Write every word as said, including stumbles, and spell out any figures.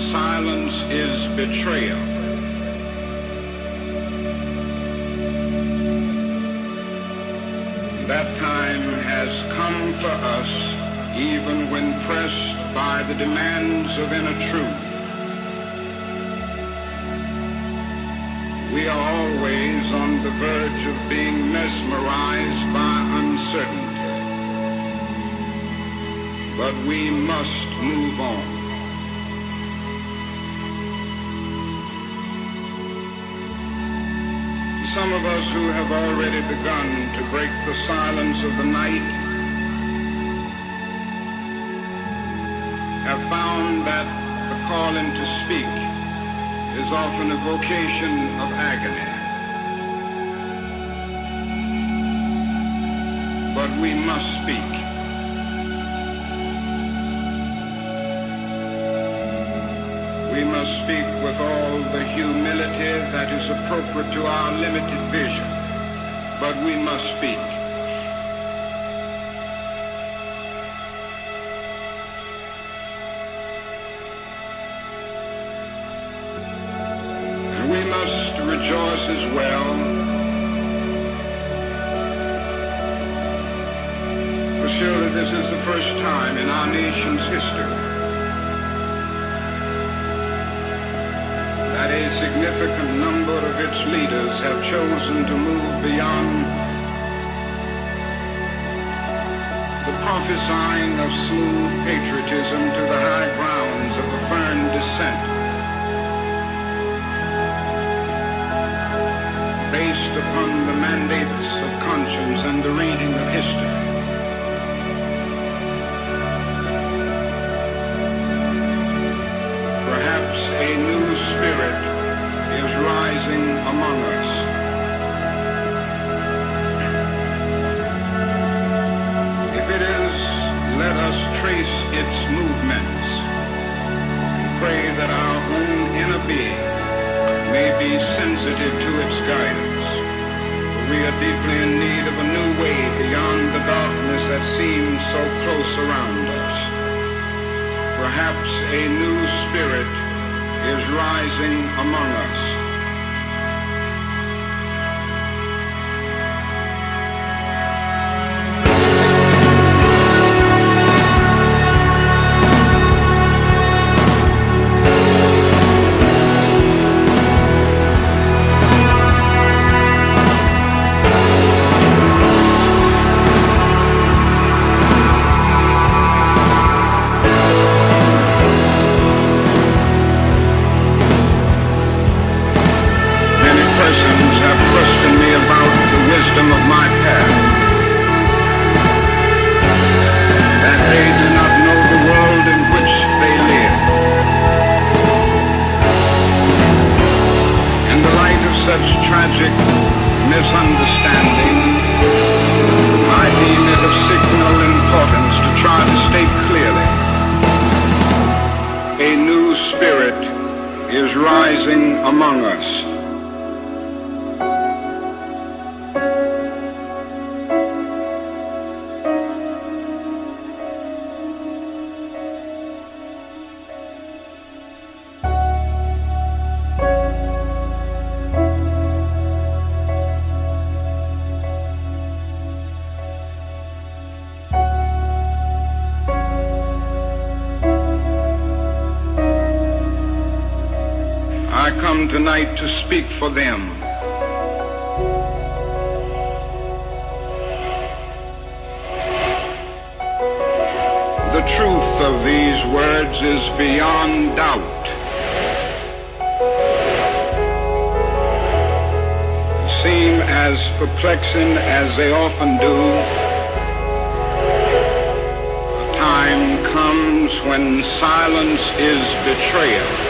silence is betrayal. That time has come for us, even when pressed by the demands of inner truth. We are always on the verge of being mesmerized by uncertainty. But we must move on. Some of us who have already begun to break the silence of the night have found that the calling to speak is often a vocation of agony. But we must speak. We must speak with all the humility that is appropriate to our limited vision. But we must speak. We must rejoice as well, for surely this is the first time in our nation's history that a significant number of its leaders have chosen to move beyond the prophesying of smooth patriotism to the high grounds of a firm dissent, based upon the mandates of conscience and the reading of history. Perhaps a new spirit is rising among us. If it is, let us trace its movements and pray that our own inner being may be sensitive to its guidance. For we are deeply in need of a new way beyond the darkness that seems so close around us. Perhaps a new spirit is rising among us. Among us. Tonight to speak for them. The truth of these words is beyond doubt. Seem as perplexing as they often do, a time comes when silence is betrayal.